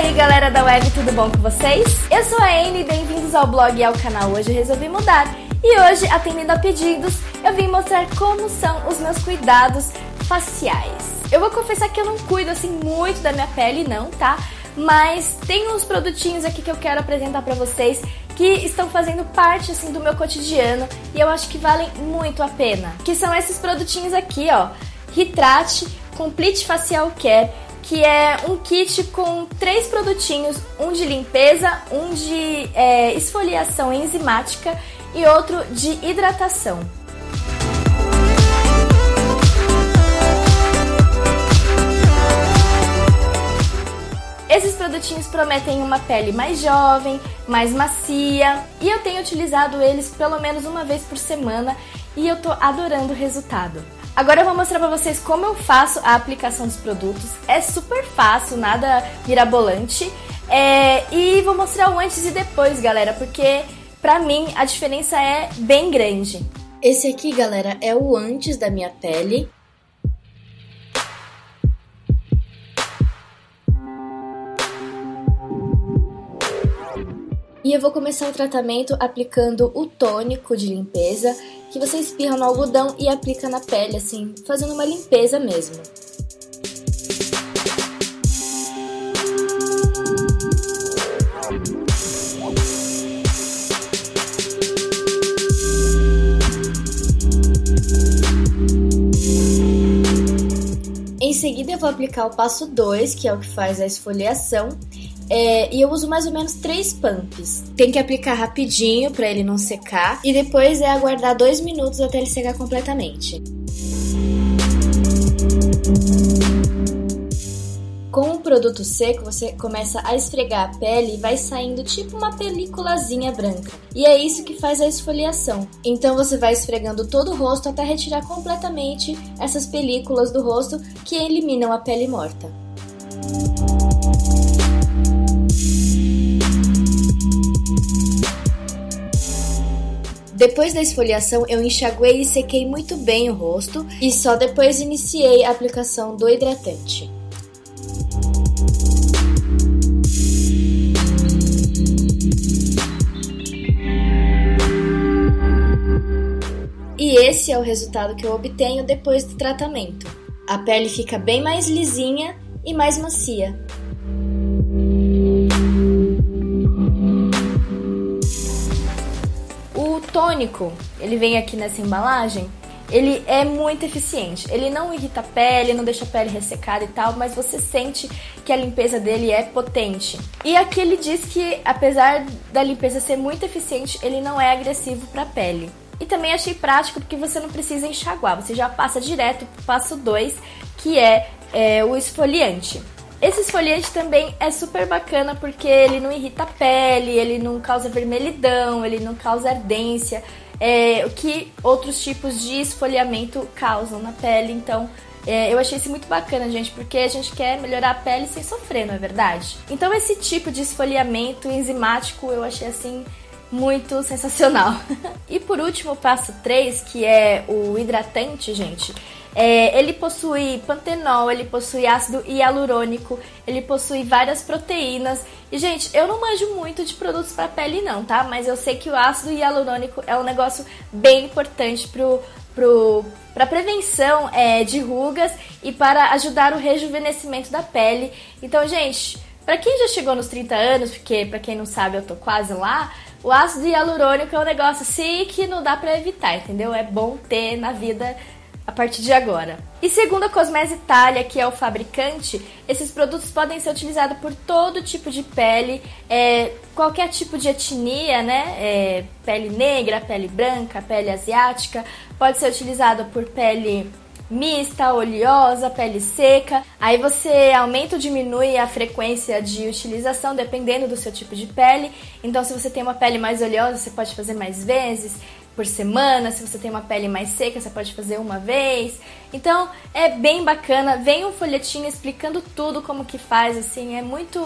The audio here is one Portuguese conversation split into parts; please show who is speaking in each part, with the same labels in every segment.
Speaker 1: aí galera da web, tudo bom com vocês? Eu sou a Anne e bem-vindos ao blog e ao canal. Hoje eu resolvi mudar e hoje, atendendo a pedidos, eu vim mostrar como são os meus cuidados faciais. Eu vou confessar que eu não cuido assim muito da minha pele não, tá? Mas tem uns produtinhos aqui que eu quero apresentar pra vocês que estão fazendo parte assim do meu cotidiano e eu acho que valem muito a pena. Que são esses produtinhos aqui, ó. Hydrate Complete Facial Care, que é um kit com 3 produtinhos, um de limpeza, um de esfoliação enzimática e outro de hidratação. Esses produtinhos prometem uma pele mais jovem, mais macia, e eu tenho utilizado eles pelo menos uma vez por semana e eu tô adorando o resultado. Agora eu vou mostrar pra vocês como eu faço a aplicação dos produtos. É super fácil, nada mirabolante. E vou mostrar o antes e depois, galera, porque pra mim a diferença é bem grande.
Speaker 2: Esse aqui, galera, é o antes da minha pele. E eu vou começar o tratamento aplicando o tônico de limpeza, que você espirra no algodão e aplica na pele, assim, fazendo uma limpeza mesmo. Em seguida eu vou aplicar o passo 2, que é o que faz a esfoliação. E eu uso mais ou menos 3 pumps. Tem que aplicar rapidinho para ele não secar. E depois é aguardar 2 minutos até ele secar completamente. Com o produto seco, você começa a esfregar a pele e vai saindo tipo uma peliculazinha branca. E é isso que faz a esfoliação. Então você vai esfregando todo o rosto até retirar completamente essas películas do rosto que eliminam a pele morta. Depois da esfoliação, eu enxaguei e sequei muito bem o rosto e só depois iniciei a aplicação do hidratante. E esse é o resultado que eu obtenho depois do tratamento. A pele fica bem mais lisinha e mais macia.
Speaker 1: O tônico, ele vem aqui nessa embalagem, ele é muito eficiente. Ele não irrita a pele, não deixa a pele ressecada e tal, mas você sente que a limpeza dele é potente. E aqui ele diz que, apesar da limpeza ser muito eficiente, ele não é agressivo para a pele. E também achei prático porque você não precisa enxaguar, você já passa direto pro passo 2, que é o esfoliante. Esse esfoliante também é super bacana porque ele não irrita a pele, ele não causa vermelhidão, ele não causa ardência, o que outros tipos de esfoliamento causam na pele. Então eu achei isso muito bacana, gente, porque a gente quer melhorar a pele sem sofrer, não é verdade? Então esse tipo de esfoliamento enzimático eu achei assim muito sensacional. E por último, o passo 3, que é o hidratante, gente. Ele possui pantenol, ele possui ácido hialurônico, ele possui várias proteínas. E, gente, eu não manjo muito de produtos para pele não, tá? Mas eu sei que o ácido hialurônico é um negócio bem importante para prevenção de rugas e para ajudar o rejuvenescimento da pele. Então, gente, para quem já chegou nos 30 anos, porque para quem não sabe eu tô quase lá, o ácido hialurônico é um negócio assim que não dá pra evitar, entendeu? É bom ter na vida a partir de agora. E segundo a Cosmesi Italia, que é o fabricante, esses produtos podem ser utilizados por todo tipo de pele, qualquer tipo de etnia, né? Pele negra, pele branca, pele asiática, pode ser utilizado por pele mista, oleosa, pele seca. Aí você aumenta ou diminui a frequência de utilização dependendo do seu tipo de pele. Então se você tem uma pele mais oleosa, você pode fazer mais vezes por semana. Se você tem uma pele mais seca, você pode fazer uma vez. Então é bem bacana. Vem um folhetinho explicando tudo como que faz, assim, é muito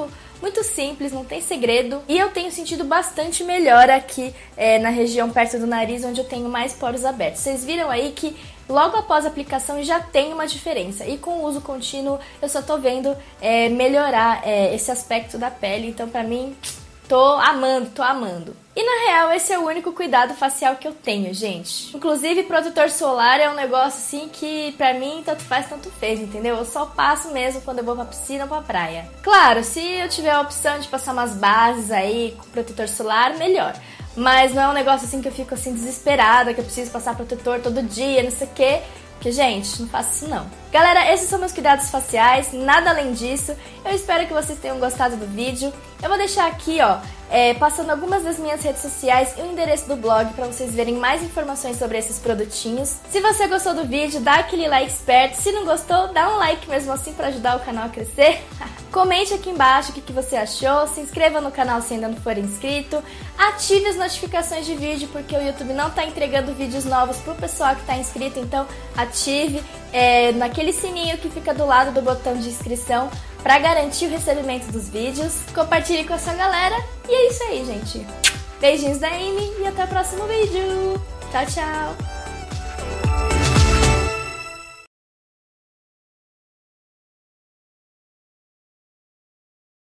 Speaker 1: muito simples, não tem segredo. E eu tenho sentido bastante melhor aqui na região perto do nariz, onde eu tenho mais poros abertos. Vocês viram aí que logo após a aplicação já tem uma diferença. E com o uso contínuo eu só tô vendo melhorar esse aspecto da pele. Então pra mim, tô amando. E na real, esse é o único cuidado facial que eu tenho, gente. Inclusive, protetor solar é um negócio assim que pra mim tanto faz, tanto fez, entendeu? Eu só passo mesmo quando eu vou pra piscina ou pra praia. Claro, se eu tiver a opção de passar umas bases aí com protetor solar, melhor. Mas não é um negócio assim que eu fico assim desesperada, que eu preciso passar protetor todo dia, não sei o quê. Porque, gente, não faço isso não. Galera, esses são meus cuidados faciais, nada além disso. Eu espero que vocês tenham gostado do vídeo. Eu vou deixar aqui, ó, passando algumas das minhas redes sociais e o endereço do blog pra vocês verem mais informações sobre esses produtinhos. Se você gostou do vídeo, dá aquele like esperto. Se não gostou, dá um like mesmo assim pra ajudar o canal a crescer. Comente aqui embaixo o que você achou, se inscreva no canal se ainda não for inscrito, ative as notificações de vídeo porque o YouTube não tá entregando vídeos novos pro pessoal que tá inscrito, então ative naquele sininho que fica do lado do botão de inscrição para garantir o recebimento dos vídeos. Compartilhe com a sua galera e é isso aí, gente. Beijinhos da Amy e até o próximo vídeo. Tchau, tchau!